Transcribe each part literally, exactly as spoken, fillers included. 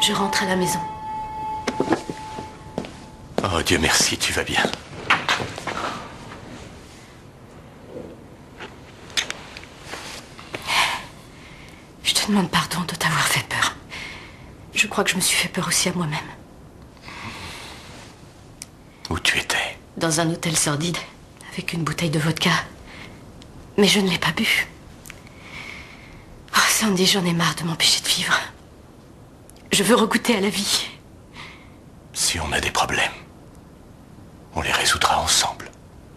Je rentre à la maison. Oh Dieu merci, tu vas bien. Je te demande pardon de t'avoir fait peur. Je crois que je me suis fait peur aussi à moi-même. Où tu étais? Dans un hôtel sordide, avec une bouteille de vodka. Mais je ne l'ai pas bu. Oh, Sandy, j'en ai marre de m'empêcher de vivre. Je veux regoûter à la vie. Si on a des problèmes, on les résoudra ensemble.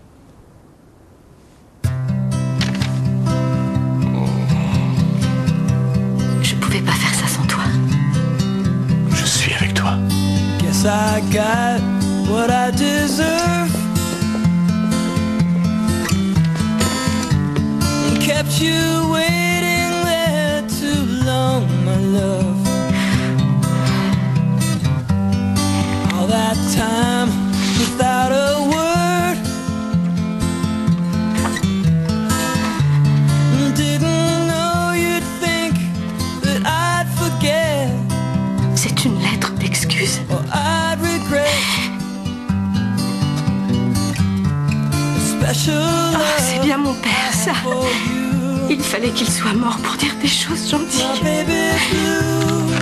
Je pouvais pas faire ça sans toi. Je suis avec toi. Guess I got what I deserve. And kept you waiting there too long, my love. All that time without a word. Didn't know you'd think that I'd forget. C'est une lettre d'excuse. Or I'd regret. Special Oh, c'est bien mon père, ça. for you. Il fallait qu'il soit mort pour dire des choses gentilles. My baby blue.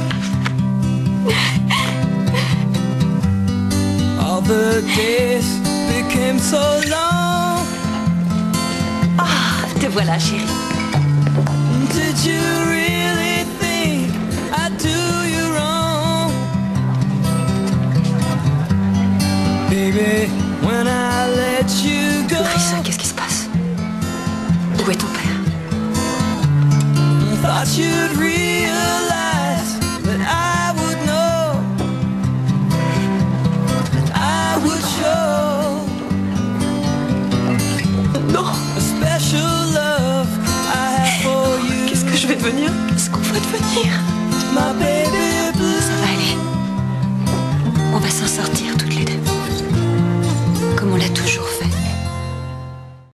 All the days became so long. Ah, te voilà, chérie. Did you really think I'd do you wrong? Baby, when I let you go, Larissa, qu'est-ce qui se passe? Où est ton père? thought you'd realize that I would know, that I would show Non. a special love I have for you. Qu'est-ce que je vais devenir? Qu'est-ce qu'on va devenir? My baby.